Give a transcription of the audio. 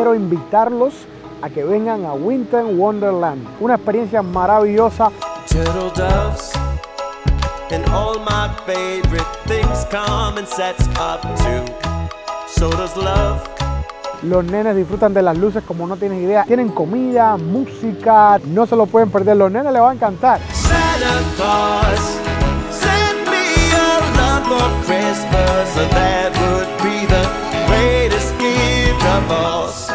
quiero invitarlos a que vengan a Winter Wonderland, una experiencia maravillosa. Turtle doves and all my favorite things come in sets up too. So does love. Los nenes disfrutan de las luces como no tienes idea. Tienen comida, música, no se lo pueden perder. Los nenes les va a encantar. Santa Claus, send me your love for Christmas, and that would be the greatest gift of all.